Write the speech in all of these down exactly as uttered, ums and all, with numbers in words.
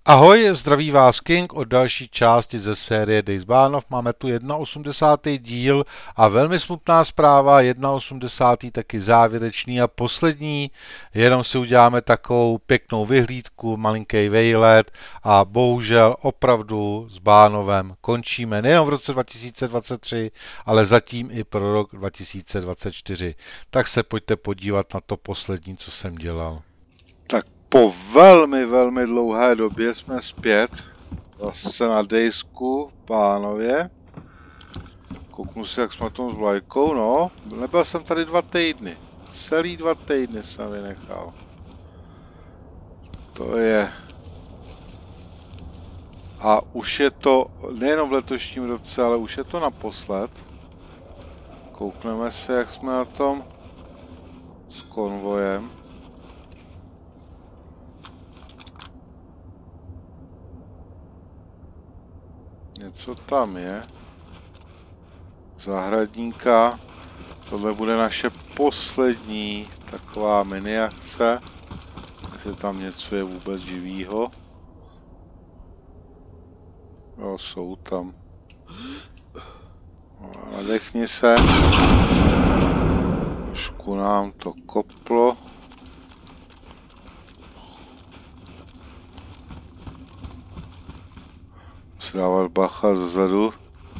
Ahoj, zdraví vás King od další části ze série Days Barnov. Máme tu osmdesátý první díl a velmi smutná zpráva, osmdesátý první taky závěrečný a poslední. Jenom si uděláme takovou pěknou vyhlídku, malinký vejlet a bohužel opravdu s Barnovem končíme nejen v roce dva tisíce dvacet tři, ale zatím i pro rok dva tisíce dvacet čtyři. Tak se pojďte podívat na to poslední, co jsem dělal. Tak po velmi, velmi dlouhé době jsme zpět zase na Daysku v Barnově. Kouknu si, jak jsme tom s vlajkou, no. Nebyl jsem tady dva týdny. Celý dva týdny jsem vynechal. To je... A už je to nejenom v letošním roce, ale už je to naposled. Koukneme se, jak jsme na tom s konvojem. Něco tam je. Zahradníka. Tohle bude naše poslední taková mini akce. Jestli tam něco je vůbec živýho. Jo, jsou tam. Nadechni se. Trošku nám to koplo. Si dávat bacha zezadu.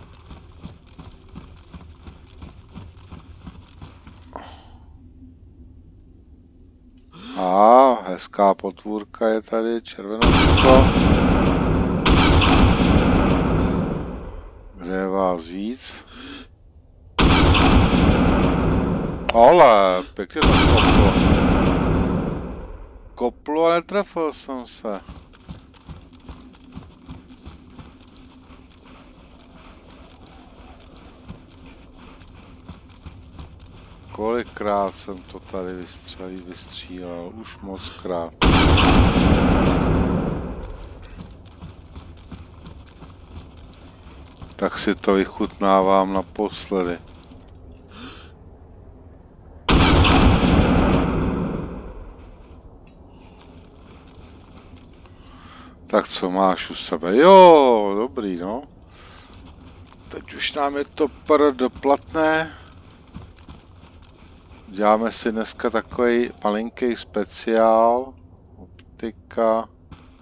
A hezká potvůrka je tady, červenoučko. Kde je vás víc? Ale, pěkně to koplo. Koplo a netrefil jsem se. Kolikrát jsem to tady vystřelil, vystřílel, už moc krát. Tak si to vychutnávám naposledy. Tak co máš u sebe? Jo, dobrý, no. Teď už nám je to pr doplatné. Děláme si dneska takový malinký speciál. Optika.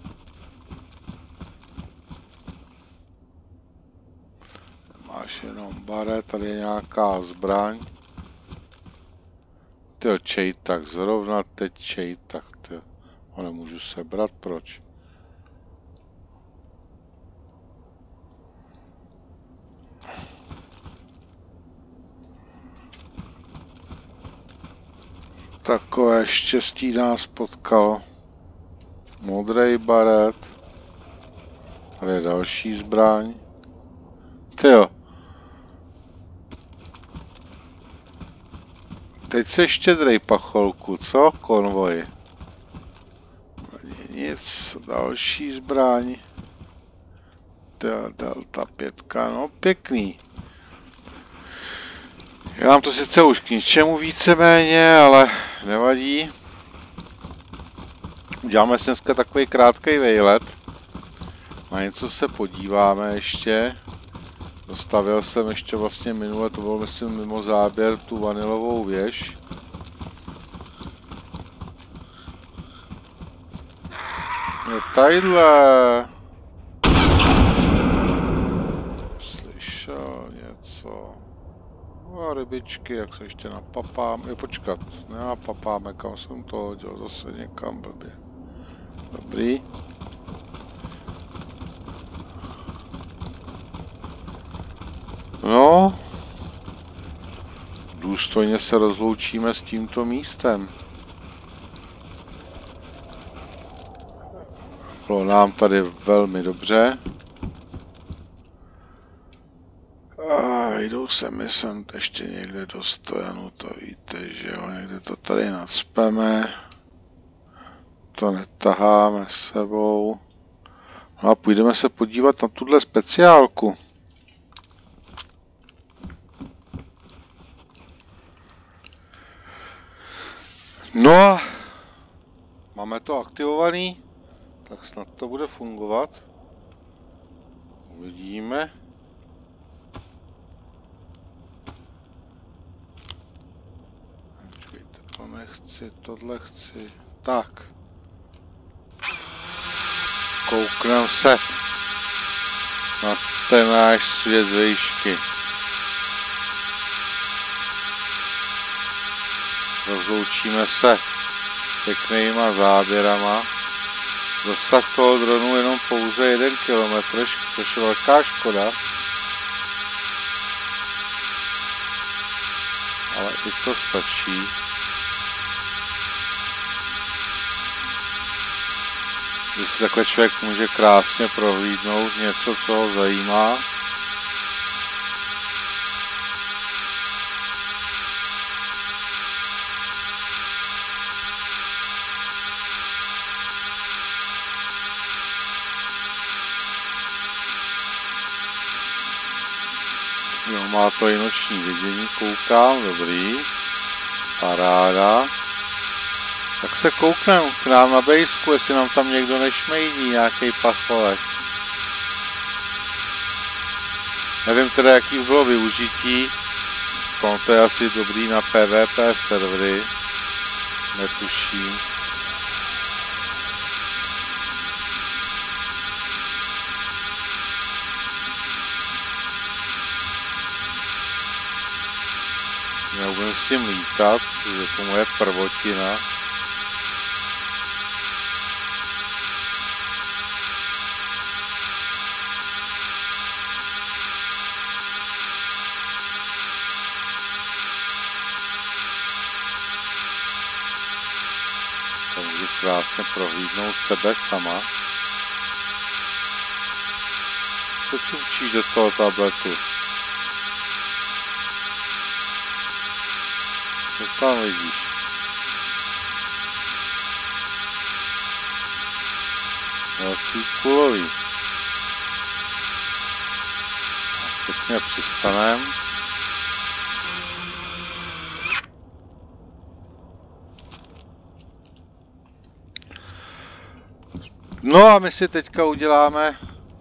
Máš jenom baret, tady je nějaká zbraň. Tyjo, čej, tak zrovna teď čej, tak tyjo. Ho nemůžu sebrat, proč? Takové štěstí nás potkalo. Modrý baret. Tady je další zbraň. Tyjo. Teď se štědrej pacholku, co? Konvoj. Nic, další zbraň. Tyjo, delta pětka, no pěkný. Já mám to sice už k ničemu víceméně, ale nevadí. Uděláme si dneska takový krátký vejlet. Na něco se podíváme ještě. Dostavil jsem ještě vlastně minule, to bylo myslím mimo záběr, tu vanilovou věž. Je tadyhle. Slyšel něco. A rybičky, jak se ještě napapám. Je počkat, nenapapáme, kam jsem to hodil, zase někam blbě. Dobrý. No. Důstojně se rozloučíme s tímto místem. Bylo nám tady velmi dobře. A jdou se mi sem ještě někde do stojanu, to víte, že jo, někde to tady nacpeme. To netaháme s sebou. No a půjdeme se podívat na tuhle speciálku. No a máme to aktivovaný. Tak snad to bude fungovat. Uvidíme. Počkejte, to nechci, tohle chci. Tak. Kouknem se na ten náš svět z výšky. Rozloučíme se pěknýma záběrama. Dosah toho dronu jenom pouze jeden kilometr, což je velká škoda. Ale i to stačí. Když si takhle člověk může krásně prohlídnout něco, co ho zajímá. Jo, má to i noční vidění, koukám, dobrý. Paráda. Tak se kouknem k nám na bejsku, jestli nám tam někdo nešmejdí, nějaký pacholek. Nevím teda, jaký bylo využití. To je asi dobrý na P V P servery. Netuším. Já budem s tím lítat, je to moje prvotina. To můžu krásně prohlídnout sebe sama. Co čučíš do toho tabletu? Co tam vidíš? Velký kulový. A pěkně přistanem. No a my si teďka uděláme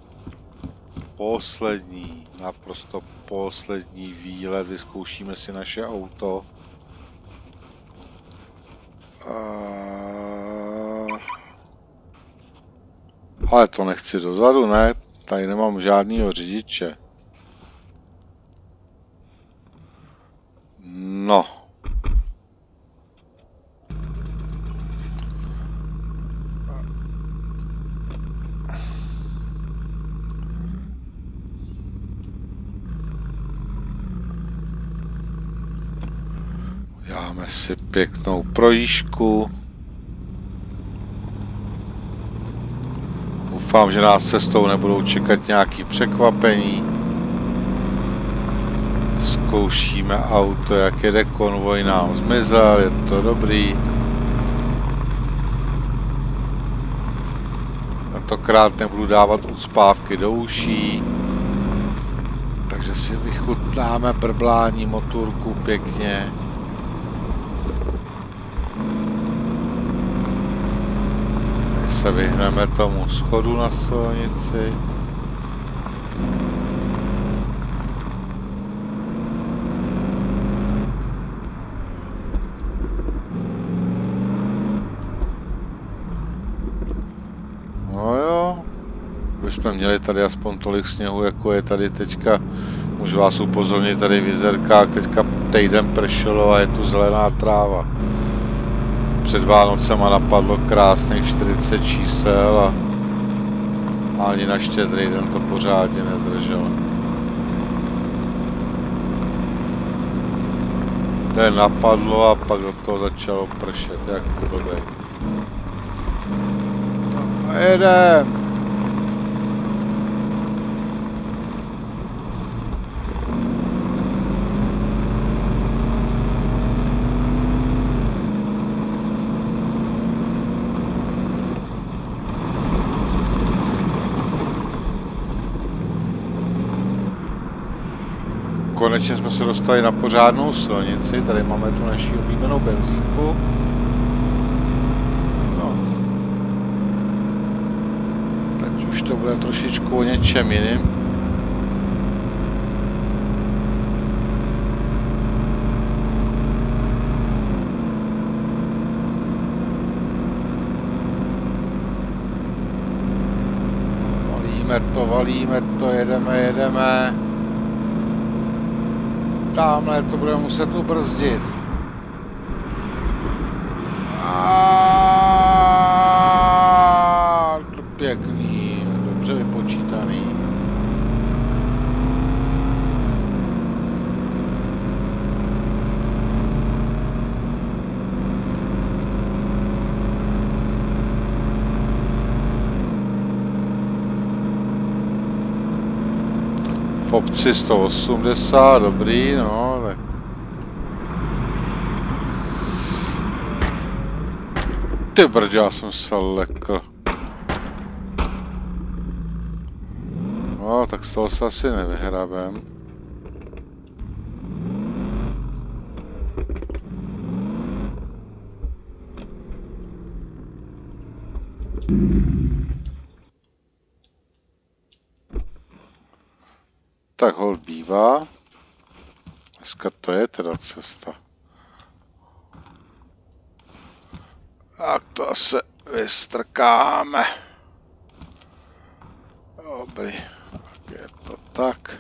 poslední, naprosto poslední výlet. Vyzkoušíme si naše auto. Uh, ale to nechci dozadu, ne? Tady nemám žádnýho řidiče. No. Dáme si pěknou projížďku. Doufám, že nás cestou nebudou čekat nějaké překvapení. Zkoušíme auto, jak jede konvoj, nám zmizel, je to dobrý. Tentokrát nebudu dávat ucpávky do uší. Takže si vychutnáme brblání motorku pěkně. Se vyhneme tomu schodu na silnici. No jo, bychom měli tady aspoň tolik sněhu, jako je tady teďka. Můžu vás upozornit, tady v Jizerkách teďka týden pršelo a je tu zelená tráva. Před Vánocema napadlo krásných čtyřicet čísel a ani na Štědrý den to pořádně nedrželo. Den napadlo a pak do toho začalo pršet, jak blbej. A jedem! Konečně jsme se dostali na pořádnou silnici, tady máme tu naši oblíbenou benzínku. No. už to bude trošičku o něčem jiným. Valíme to, valíme to, jedeme, jedeme. Tamhle to budeme muset ubrzdit. Aaaa, to pěkný, dobře vypočítaný. V obci sto osmdesát, dobrý, no, tak. Ty brdě, já jsem se lekl. No, tak z toho se asi nevyhrabem. Tak hol bývá. Dneska to je teda cesta. Tak to se vystrkáme. Dobrý. Tak je to tak.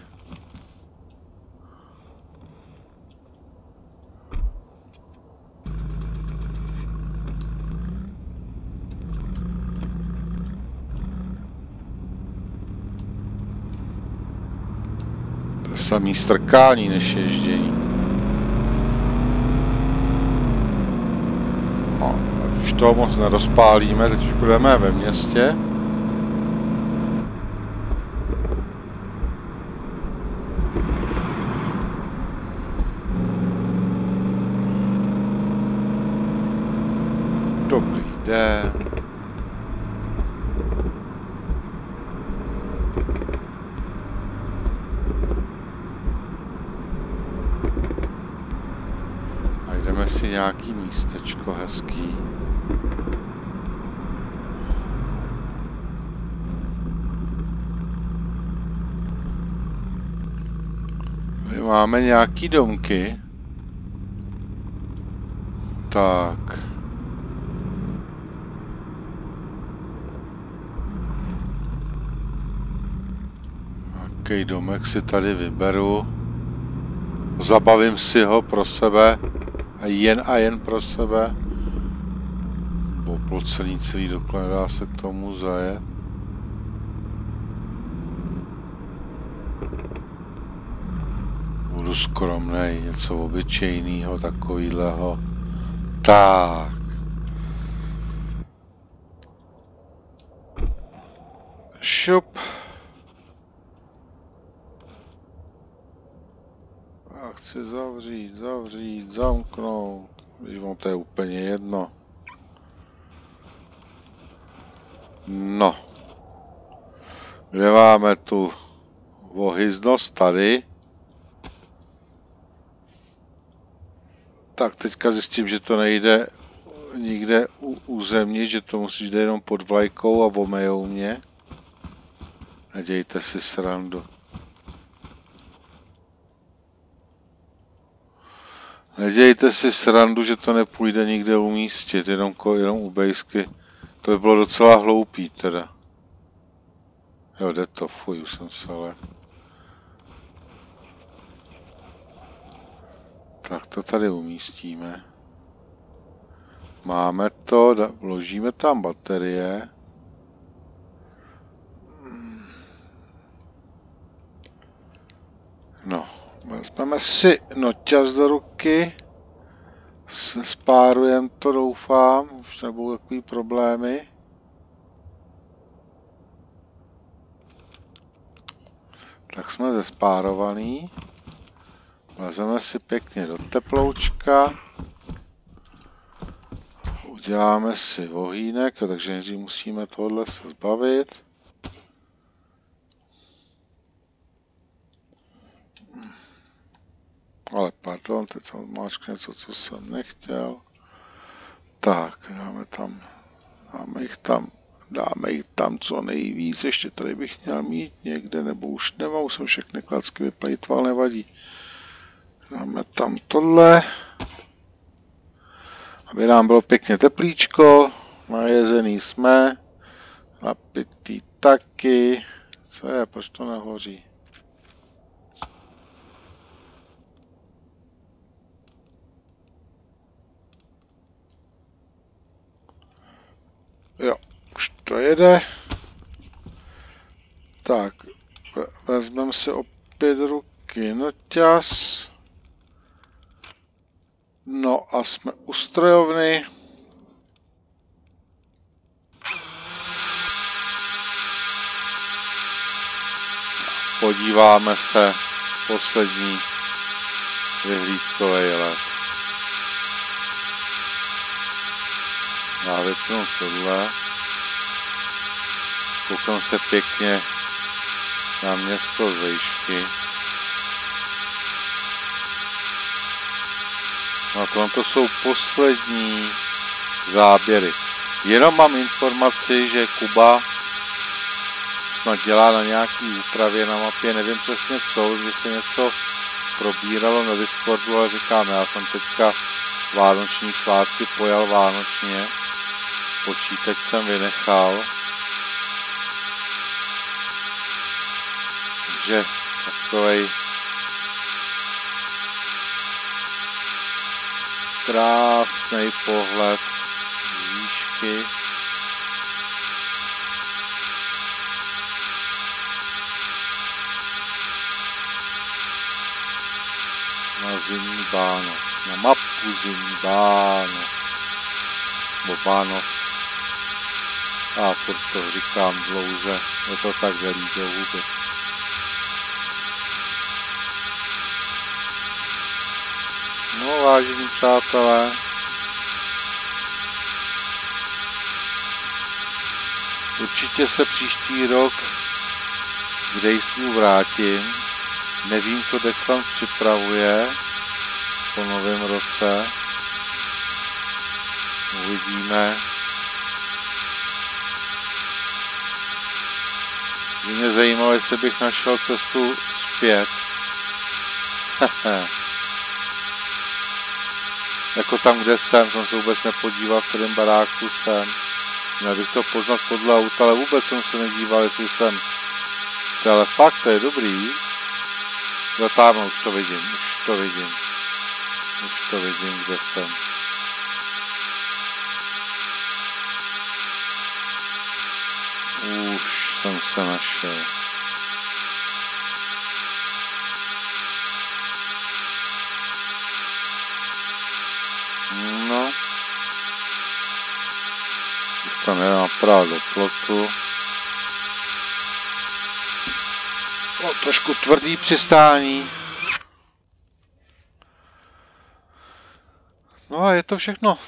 To je samý strkání než ježdění. No, už toho moc nerozpálíme, teď už budeme ve městě. Dobrý den. Najdeme si nějaký místečko hezký. My máme nějaký domky. Tak. Nějaký domek si tady vyberu. Zabavím si ho pro sebe. A jen a jen pro sebe. Poplocený celý doklad, nedá se k tomu zajet. Budu skromnej, něco obyčejného, takovýhleho. Tak. Šup. A chci zavřít, zavřít, zamknout. Když vám to je úplně jedno. No. Kde máme tu ohyznost? Tady. Tak teďka zjistím, že to nejde nikde uzemnit, že to musíš jít jenom pod vlajkou a omejou mě. Nedějte si srandu. Nedějte si srandu, že to nepůjde nikde umístit, jenom, jenom u bejsky. To by bylo docela hloupý teda. Jo, jde to, fuj, už jsem se ale... Tak to tady umístíme. Máme to, vložíme tam baterie. No, vezmeme si noťaz do ruky. Spárujeme to, doufám, už nebudou takový problémy. Tak jsme zespárovaný. Vlezeme si pěkně do teploučka. Uděláme si ohýnek, takže nejdřív musíme tohle se zbavit. Ale pardon, teď jsem zmáčkl něco, co jsem nechtěl. Tak, dáme tam, dáme jich tam Dáme jich tam co nejvíc, ještě tady bych měl mít někde, nebo už nemám, už jsem všechny klacky vyplejtval, nevadí. Dáme tam tohle, aby nám bylo pěkně teplíčko, najezený jsme, napitý taky, co je, proč to nehoří? Jo, už to jede. Tak, vezmeme si opět ruky na ťas. No a jsme u strojovny. Podíváme se poslední vyhlídkový let. Já vypnu tohle. Koukám se pěkně na město z výšky. No tohle to jsou poslední záběry. Jenom mám informaci, že Kuba snad dělá na nějaký úpravě na mapě, nevím přesně co, vím, že se něco probíralo na Discordu, ale říkám, já jsem teďka vánoční svátky pojal vánočně. Počítač jsem vynechal. Takže takovej krásný pohled z výšky. Na zimní Bánov, na mapu zimní Bánov, nebo Bánov. A furt to říkám dlouze, je to tak velí do huby. No vážení přátelé, určitě se příští rok k Dejsmu vrátím. Nevím, co Dexland připravuje po novém roce. Uvidíme. Mě zajímalo, jestli bych našel cestu zpět. Jako tam, kde jsem, jsem se vůbec nepodíval, v kterém baráku jsem. Měl bych to poznat podle auta, ale vůbec jsem se nedíval, jestli jsem. Ale fakt, to je dobrý. Jo, tam, už to vidím, už to vidím. Už to vidím, kde jsem. Už jsem se našel. No. Už to nedám právě do plotu. No, trošku tvrdý přistání. No a je to všechno.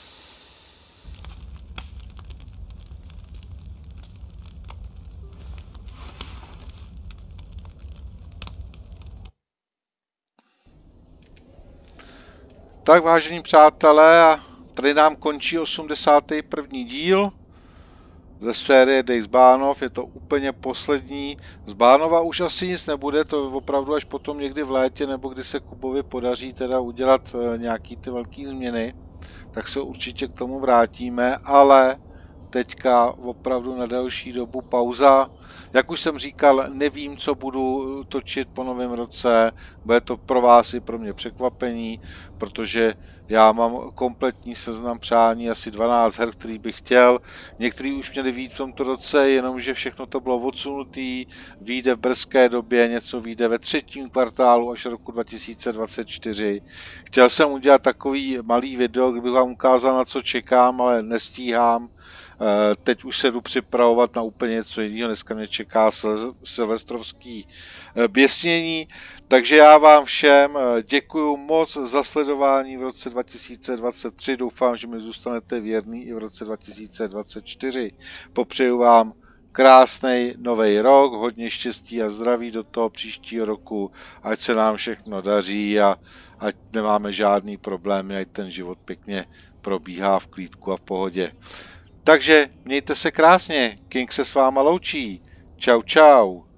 Tak vážení přátelé, a tady nám končí osmdesátý první díl ze série Days Bánov, je to úplně poslední. Z Bánova už asi nic nebude, to opravdu až potom někdy v létě, nebo kdy se Kubovi podaří teda udělat nějaký ty velké změny, tak se určitě k tomu vrátíme, ale teďka opravdu na delší dobu pauza. Jak už jsem říkal, nevím, co budu točit po novém roce, bude to pro vás i pro mě překvapení, protože já mám kompletní seznam přání, asi dvanáct her, který bych chtěl. Některý už měli vyjít v tomto roce, jenomže všechno to bylo odsunutý, vyjde v brzké době, něco vyjde ve třetím kvartálu až roku dva tisíce dvacet čtyři. Chtěl jsem udělat takový malý video, kdybych vám ukázal, na co čekám, ale nestíhám. Teď už se jdu připravovat na úplně něco jiného, dneska mě čeká silvestrovský běsnění, takže já vám všem děkuju moc za sledování v roce dva tisíce dvacet tři, doufám, že mi zůstanete věrný i v roce dva tisíce dvacet čtyři. Popřeju vám krásný nový rok, hodně štěstí a zdraví do toho příštího roku, ať se nám všechno daří a ať nemáme žádný problémy, ať ten život pěkně probíhá v klídku a v pohodě. Takže mějte se krásně, King se s váma loučí. Čau čau.